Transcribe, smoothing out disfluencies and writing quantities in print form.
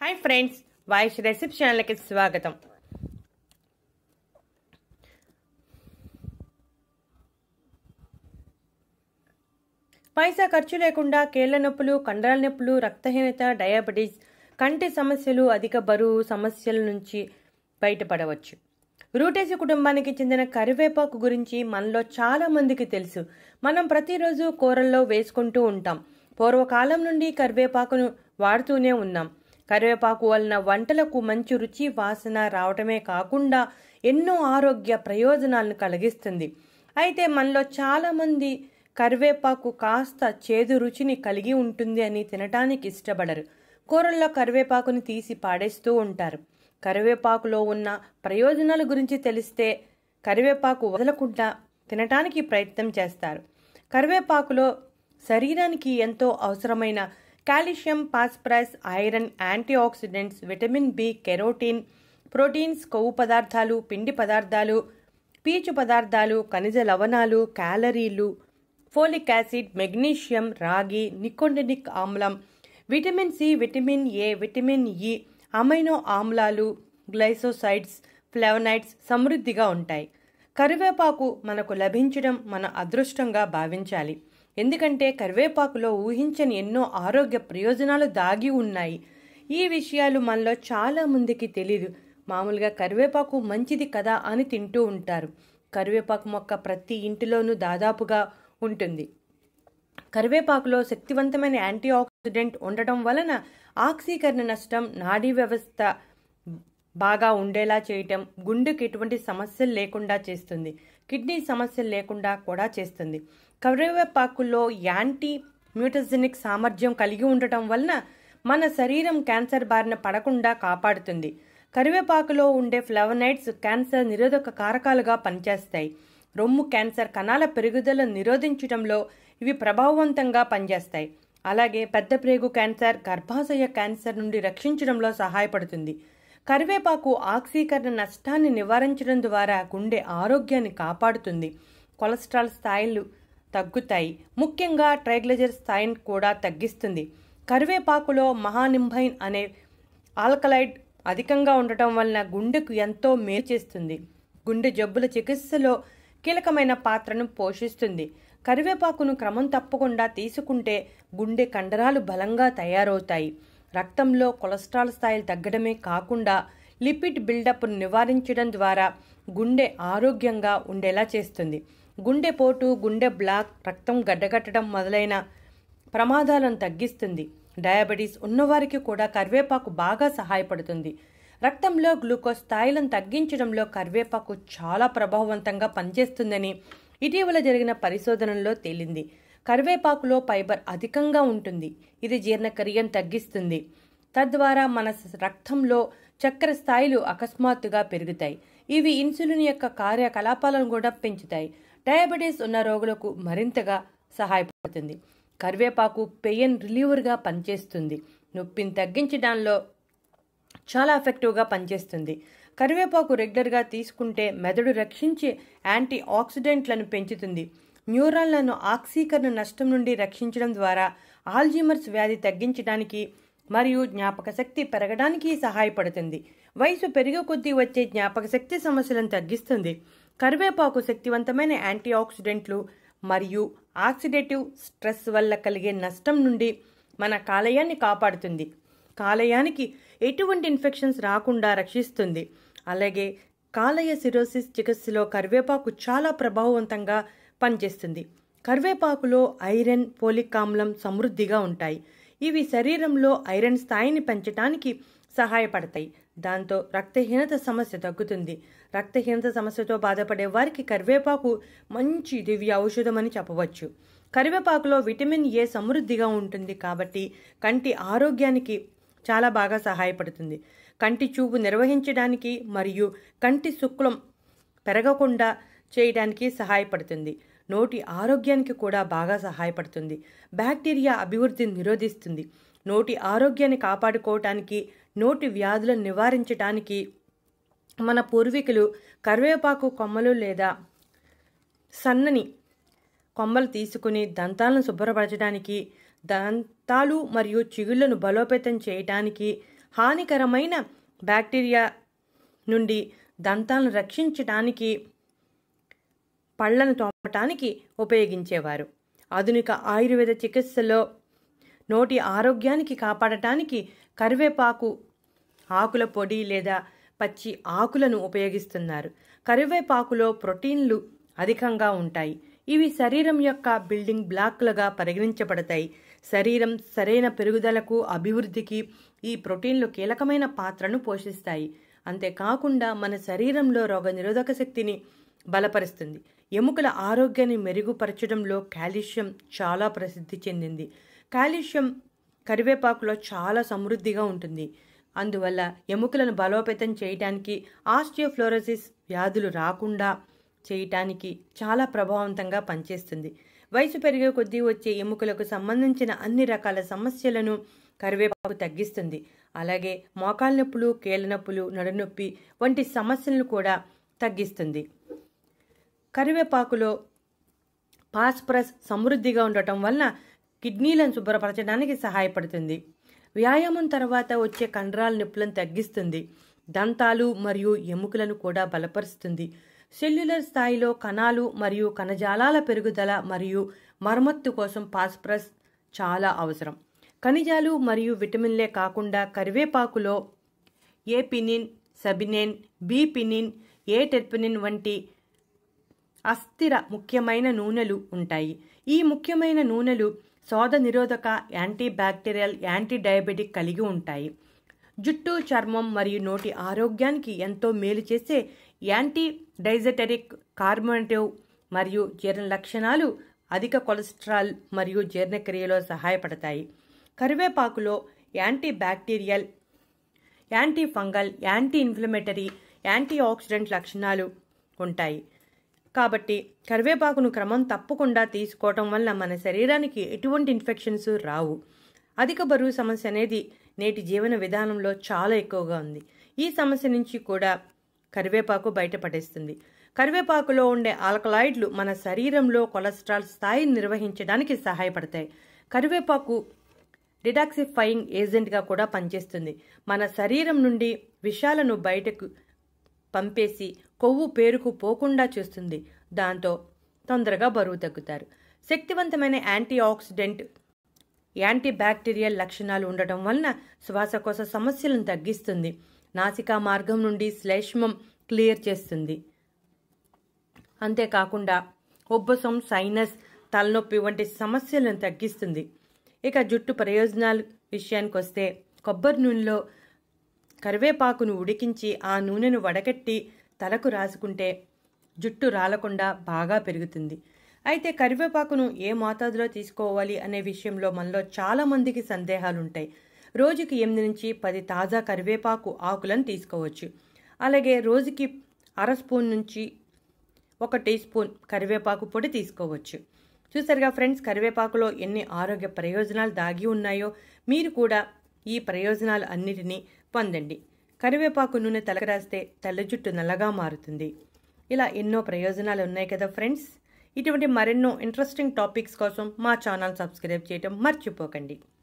हाय friends, wish recipe channel की स्वागतम। పైసా ఖర్చు లేకుండా కీళ్ల నొప్పులు, కండరాల నొప్పులు, రక్తహీనత, డయాబెటీస్, కంటి సమస్యలు, అధిక బరువు సమస్యల నుంచి బయటపడవచ్చు. రూటేసి కుటుంబానికి చెందిన కరివేపాకు గురించి మనలో చాలా మందికి తెలుసు. మనం ప్రతిరోజు కూరల్లో వేసుకుంటూ ఉంటాం. పూర్వకాలం నుండి కరివేపాకును వాడుతూనే ఉన్నాం. కరివేపాకు వలన వంటలకు మంచి రుచి, వాసన రావటమే కాకుండా ఎన్నో ఆరోగ్య ప్రయోజనాలను కలిగిస్తుంది. అయితే మనలో చాలా మంది కరివేపాకు కాస్త చేదు రుచిని కలిగి ఉంటుంది అని తినటానికి ఇష్టపడరు. కూరల్లో కరివేపాకుని తీసి పాడేస్తూ ఉంటారు. కరివేపాకులో ఉన్న ప్రయోజనాల గురించి తెలిస్తే కరివేపాకు వదలకుండా తినటానికి ప్రయత్నం చేస్తారు. కరివేపాకులో శరీరానికి ఎంతో అవసరమైన calcium, phosphorus, iron, antioxidants, vitamin B, carotene, proteins, కొవ్వు పదార్థాలు, పిండి పదార్థాలు, పీచు పదార్థాలు, ఖనిజ లవణాలు, క్యాలరీలు, ఫోలిక్ యాసిడ్, మెగ్నీషియం, రాగి, నికోటినిక్ ఆమ్లం, vitamin C, vitamin A, vitamin E, amino ఆమ్లాలు, గ్లైసోసైడ్స్, ఫ్లేవనైడ్స్ సమృద్ధిగా ఉంటాయి. కరివేపాకు మనకు లభించడం మన అదృష్టంగా భావించాలి. ఎందుకంటే కరివేపాకులో ఊహించని ఎన్నో ఆరోగ్య ప్రయోజనాలు దాగి ఉన్నాయి. ఈ విషయాలు మనలో చాలా మందికి తెలీదు. మామూలుగా కరివేపాకు మంచిది కదా అని తింటూ ఉంటారు. కరివేపాకు మొక్క ప్రతి ఇంటిలోనూ దాదాపుగా ఉంటుంది. కరివేపాకులో శక్తివంతమైన యాంటీ ఆక్సిడెంట్ ఉండటం వలన ఆక్సీకరణ నష్టం, నాడీ వ్యవస్థ బాగా ఉండేలా చేయటం, గుండెకి ఎటువంటి సమస్యలు లేకుండా చేస్తుంది, కిడ్నీ సమస్యలు లేకుండా కూడా చేస్తుంది. కరివేపాకులో యాంటీ మ్యూటజెనిక్ సామర్థ్యం కలిగి ఉండటం వలన మన శరీరం క్యాన్సర్ బారిన పడకుండా కాపాడుతుంది. కరివేపాకులో ఉండే ఫ్లేవనైడ్స్ క్యాన్సర్ నిరోధక కారకాలుగా పనిచేస్తాయి. రొమ్ము క్యాన్సర్ కణాల పెరుగుదల నిరోధించడంలో ఇవి ప్రభావవంతంగా పనిచేస్తాయి. అలాగే పెద్ద ప్రేగు క్యాన్సర్, గర్భాశయ క్యాన్సర్ నుండి రక్షించడంలో సహాయపడుతుంది. కరివేపాకు ఆక్సీకరణ నష్టాన్ని నివారించడం ద్వారా గుండె ఆరోగ్యాన్ని కాపాడుతుంది. కొలెస్ట్రాల్ స్థాయిలు తగ్గుతాయి. ముఖ్యంగా ట్రైగ్లిజరైడ్ స్థాయిని కూడా తగ్గిస్తుంది. కరివేపాకులో మహానింబైన్ అనే ఆల్కలైడ్ అధికంగా ఉండటం వలన గుండెకు ఎంతో మేలు చేస్తుంది. గుండె జబ్బుల చికిత్సలో కీలకమైన పాత్రను పోషిస్తుంది. కరివేపాకును క్రమం తప్పకుండా తీసుకుంటే గుండె కండరాలు బలంగా తయారవుతాయి. రక్తంలో కొలెస్ట్రాల్ స్థాయిలు తగ్గడమే కాకుండా లిపిడ్ బిల్డప్ను నివారించడం ద్వారా గుండె ఆరోగ్యంగా ఉండేలా చేస్తుంది. గుండెపోటు, గుండె బ్లాక్, రక్తం గడ్డగట్టడం మొదలైన ప్రమాదాలను తగ్గిస్తుంది. డయాబెటీస్ ఉన్నవారికి కూడా కరివేపాకు బాగా సహాయపడుతుంది. రక్తంలో గ్లూకోజ్ స్థాయిలను తగ్గించడంలో కరివేపాకు చాలా ప్రభావవంతంగా పనిచేస్తుందని ఇటీవల జరిగిన పరిశోధనల్లో తేలింది. కరివేపాకులో ఫైబర్ అధికంగా ఉంటుంది. ఇది జీర్ణక్రియను తగ్గిస్తుంది. తద్వారా మన రక్తంలో చక్కెర స్థాయిలు అకస్మాత్తుగా పెరుగుతాయి. ఇవి ఇన్సులిన్ యొక్క కార్యకలాపాలను కూడా పెంచుతాయి. డయాబెటీస్ ఉన్న రోగులకు మరింతగా సహాయపడుతుంది. కరివేపాకు పెయిన్ రిలీవర్గా పనిచేస్తుంది. నొప్పిని తగ్గించడంలో చాలా ఎఫెక్టివ్గా పనిచేస్తుంది. కరివేపాకు రెగ్యులర్గా తీసుకుంటే మెదడు రక్షించే యాంటీ ఆక్సిడెంట్లను పెంచుతుంది. న్యూరాన్లను ఆక్సీకరణ నష్టం నుండి రక్షించడం ద్వారా ఆల్జీమర్స్ వ్యాధి తగ్గించడానికి మరియు జ్ఞాపక శక్తి పెరగడానికి సహాయపడుతుంది. వయసు పెరిగే కొద్దీ వచ్చే జ్ఞాపక శక్తి సమస్యలను తగ్గిస్తుంది. కరివేపాకు శక్తివంతమైన యాంటీ ఆక్సిడెంట్లు మరియు ఆక్సిడేటివ్ స్ట్రెస్ వల్ల కలిగే నష్టం నుండి మన కాలేయాన్ని కాపాడుతుంది. కాలేయానికి ఎటువంటి ఇన్ఫెక్షన్స్ రాకుండా రక్షిస్తుంది. అలాగే కాలేయ సిరోసిస్ చికిత్సలో కరివేపాకు చాలా ప్రభావవంతంగా పనిచేస్తుంది. కరివేపాకులో ఐరన్, ఫోలిక్ ఆమ్లం సమృద్ధిగా ఉంటాయి. ఇవి శరీరంలో ఐరన్ స్థాయిని పెంచడానికి సహాయపడతాయి. దాంతో రక్తహీనత సమస్య తగ్గుతుంది. రక్తహీనత సమస్యతో బాధపడే వారికి కరివేపాకు మంచి దివ్య ఔషధం అని చెప్పవచ్చు. కరివేపాకులో విటమిన్ ఏ సమృద్ధిగా ఉంటుంది కాబట్టి కంటి ఆరోగ్యానికి చాలా బాగా సహాయపడుతుంది. కంటి చూపు నిర్వహించడానికి మరియు కంటి శుక్లం పెరగకుండా చేయడానికి సహాయపడుతుంది. నోటి ఆరోగ్యానికి కూడా బాగా సహాయపడుతుంది. బ్యాక్టీరియా అభివృద్ధిని నిరోధిస్తుంది. నోటి ఆరోగ్యాన్ని కాపాడుకోవటానికి, నోటి వ్యాధులను నివారించడానికి మన పూర్వీకులు కరివేపాకు కొమ్మలు లేదా సన్నని కొమ్మలు తీసుకుని దంతాలను శుభ్రపరచడానికి, దంతాలు మరియు చిగుళ్లను బలోపేతం చేయటానికి, హానికరమైన బ్యాక్టీరియా నుండి దంతాలను రక్షించడానికి, పళ్లను తోమటానికి ఉపయోగించేవారు. ఆధునిక ఆయుర్వేద చికిత్సలో నోటి ఆరోగ్యానికి కాపాడటానికి కరివేపాకు ఆకుల పొడి లేదా పచ్చి ఆకులను ఉపయోగిస్తున్నారు. కరివేపాకులో ప్రోటీన్లు అధికంగా ఉంటాయి. ఇవి శరీరం యొక్క బిల్డింగ్ బ్లాక్లుగా పరిగణించబడతాయి. శరీరం సరైన పెరుగుదలకు, అభివృద్ధికి ఈ ప్రోటీన్లు కీలకమైన పాత్రను పోషిస్తాయి. అంతేకాకుండా మన శరీరంలో రోగనిరోధక శక్తిని బలపరుస్తుంది. ఎముకల ఆరోగ్యాన్ని మెరుగుపరచడంలో కాల్షియం చాలా ప్రసిద్ధి చెందింది. కాల్షియం కరివేపాకులో చాలా సమృద్ధిగా ఉంటుంది. అందువల్ల ఎముకలను బలోపేతం చేయటానికి, ఆస్టియోఫ్లోరోసిస్ వ్యాధులు రాకుండా చేయటానికి చాలా ప్రభావవంతంగా పనిచేస్తుంది. వయసు పెరిగే కొద్దీ వచ్చే ఎముకలకు సంబంధించిన అన్ని రకాల సమస్యలను కరివేపాకు తగ్గిస్తుంది. అలాగే మోకాళ్ళ నొప్పులు, కీళ్ళ నొప్పులు, నడునొప్పి వంటి సమస్యలను కూడా తగ్గిస్తుంది. కరివేపాకులో ఫాస్ఫరస్ సమృద్ధిగా ఉండటం వలన కిడ్నీలను శుభ్రపరచడానికి సహాయపడుతుంది. వ్యాయామం తర్వాత వచ్చే కండరాల నొప్పులను తగ్గిస్తుంది. దంతాలు మరియు ఎముకలను కూడా బలపరుస్తుంది. సెల్యులర్ స్థాయిలో కణాలు మరియు కణజాలాల పెరుగుదల మరియు మరమ్మత్తు కోసం ఫాస్ఫరస్ చాలా అవసరం. ఖనిజాలు మరియు విటమిన్లే కాకుండా కరివేపాకులో A pinene, sabinene, B pinene, A terpinene వంటి అస్థిర ముఖ్యమైన నూనెలు ఉంటాయి. ఈ ముఖ్యమైన నూనెలు శోథ నిరోధక, యాంటీ బ్యాక్టీరియల్, యాంటీ డయాబెటిక్ కలిగి ఉంటాయి. జుట్టు, చర్మం మరియు నోటి ఆరోగ్యానికి ఎంతో మేలు చేసే యాంటీ డైజెటరిక్, కార్బోనేటివ్ మరియు జీర్ణ లక్షణాలు అధిక కొలెస్ట్రాల్ మరియు జీర్ణక్రియలో సహాయపడతాయి. కరివేపాకులో antibacterial, antifungal, anti-inflammatory, antioxidant లక్షణాలు ఉంటాయి. కాబట్టి కరివేపాకును క్రమం తప్పకుండా తీసుకోవటం వల్ల మన శరీరానికి ఎటువంటి ఇన్ఫెక్షన్స్ రావు. అధిక బరువు సమస్య అనేది నేటి జీవన విధానంలో చాలా ఎక్కువగా ఉంది. ఈ సమస్య నుంచి కూడా కరివేపాకు బయటపడేస్తుంది. కరివేపాకులో ఉండే ఆల్కలాయిడ్లు మన శరీరంలో కొలెస్ట్రాల్ స్థాయిని నిర్వహించడానికి సహాయపడతాయి. కరివేపాకు డిటాక్సిఫైయింగ్ ఏజెంట్గా కూడా పనిచేస్తుంది. మన శరీరం నుండి విషాలను బయటకు పంపేసి కొవ్వు పేరుకు పోకుండా చేస్తుంది. దాంతో తొందరగా బరువు తగ్గుతారు. శక్తివంతమైన యాంటీ ఆక్సిడెంట్, యాంటీ బ్యాక్టీరియల్ లక్షణాలు ఉండటం వలన శ్వాసకోశ సమస్యలను తగ్గిస్తుంది. నాసికా మార్గం నుండి శ్లేష్మం క్లియర్ చేస్తుంది. అంతేకాకుండా ఉబ్బసం, సైనస్, తలనొప్పి వంటి సమస్యలను తగ్గిస్తుంది. ఇక జుట్టు ప్రయోజనాల విషయానికి వస్తే కొబ్బరి నూనెలో కరివేపాకును ఉడికించి ఆ నూనెను వడకట్టి తలకు రాసుకుంటే జుట్టు రాలకుండా బాగా పెరుగుతుంది. అయితే కరివేపాకును ఏ మోతాదులో తీసుకోవాలి అనే విషయంలో మనలో చాలా మందికి సందేహాలుంటాయి. రోజుకి 8 నుంచి 10 తాజా కరివేపాకు ఆకులను తీసుకోవచ్చు. అలాగే రోజుకి అర స్పూన్ నుంచి 1 టీ స్పూన్ కరివేపాకు పొడి తీసుకోవచ్చు. చూసారుగా ఫ్రెండ్స్, కరివేపాకులో ఎన్ని ఆరోగ్య ప్రయోజనాలు దాగి ఉన్నాయో. మీరు కూడా ఈ ప్రయోజనాలు అన్నిటినీ పొందండి. కరివేపాకు నూనె తలకు రాస్తే తెల్ల జుట్టు నల్లగా మారుతుంది. ఇలా ఎన్నో ప్రయోజనాలు ఉన్నాయి కదా ఫ్రెండ్స్. ఇటువంటి మరెన్నో ఇంట్రెస్టింగ్ టాపిక్స్ కోసం మా ఛానల్ సబ్స్క్రైబ్ చేయడం మర్చిపోకండి.